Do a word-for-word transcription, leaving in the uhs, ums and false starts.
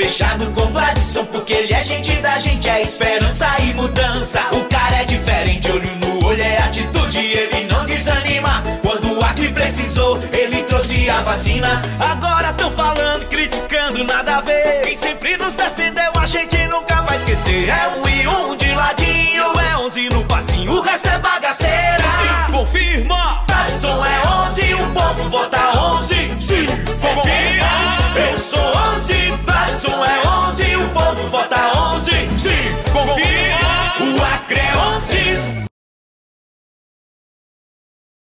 fechado com Gladson, porque ele é gente da gente, é esperança e mudança. O cara é diferente, olho no olho, é atitude, ele não desanima. Quando o Acre precisou, ele trouxe a vacina. Agora tão falando, criticando, nada a ver. Quem sempre nos defendeu, a gente nunca vai esquecer. É um e um de ladinho, é onze no passinho, o resto é bagaceira. Se confirma, Gladson é onze.